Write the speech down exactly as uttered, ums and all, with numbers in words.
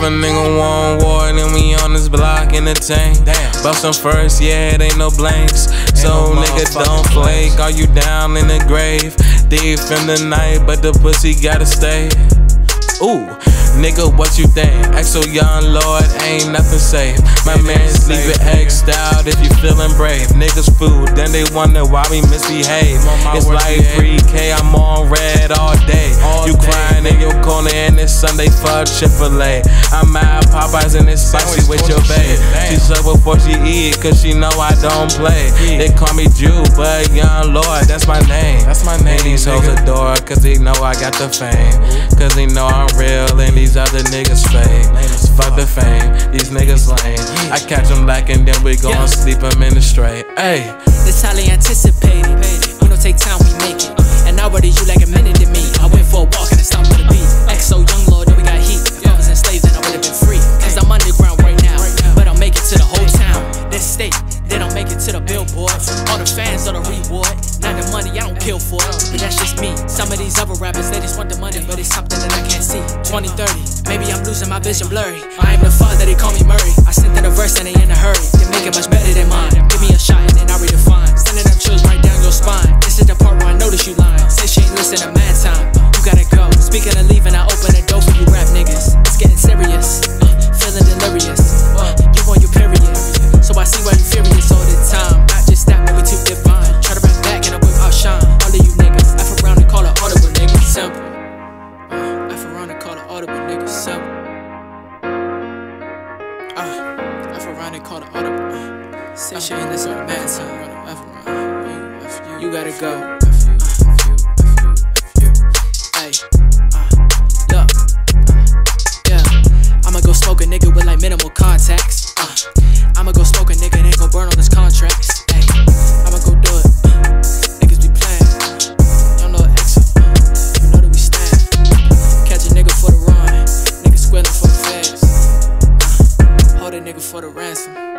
a nigga want war, then we on this block in the tank. Bust them first, yeah, it ain't no blanks. So no nigga don't flake, are you down in the grave? Deep in the night, but the pussy gotta stay. Ooh, nigga, what you think? Exo young Lord, ain't nothing safe. My man's leave it X'd out if you feeling brave. Niggas food, then they wonder why we misbehave. It's like three K, I'm on red all day. You crying in your corner and it's Sunday for Chick-fil-A. I'm at Popeyes and it's spicy with your babe. She serve before she eat, cause she know I don't play. They call me Jew, but young Lord, that's my name. That's my name. And these hoes adore, cause they know I got the fame. Cause they know I'm real and these other niggas fake. Fuck the fame, these niggas lame. I catch them lacking, then we gon' sleep them in the straight. Ayy, this highly anticipated. We don't take time, we make it. And nowadays you like a minute to me. I went for a walk and I stopped for the beat. Exo young Lord, then we got heat. If I was enslaved, then I would've been free. Cause I'm underground right now, but I'll make it to the whole town. This state, then I'll make it to the billboard. All the fans are the reward. Not the money, I don't kill for it, but that's just me. Some of these other rappers, they just want the money, but it's something that I can't see. twenty thirty, maybe I'm losing my vision blurry. I am the father, they call me Murray. I sent in a verse and they in a hurry. They make it much better than mine. Give me a shot and then I redefine. Sending them chills right down your spine. This is the part where I notice you lying. Say she ain't listen to mad time. You gotta go. Speaking of leaving, I open the door for you rap niggas. It's getting serious, uh, feeling delirious. Uh, you on your period, so I see why you furious all the time. Not just that, but we too divine. Try to rap back and I whip out shine. All of you niggas, F around and call it audible niggas. Simple. Uh, F around and call it audible niggas. Simple. Uh, F around and call it audible. Uh, say shit ain't listen to mad time. F around. You, F you, you gotta go. F you, F you, F you, F you. Ay, uh, look. Yeah, I'ma go smoke a nigga with like minimal contacts. Uh, I'ma go smoke a nigga and ain't gon' burn on his contracts. Ay, I'ma go do it. Uh, niggas be playing. Y'all know Exo. You know that we stand. Catch a nigga for the run. Nigga squealing for the feds. Uh, hold a nigga for the ransom.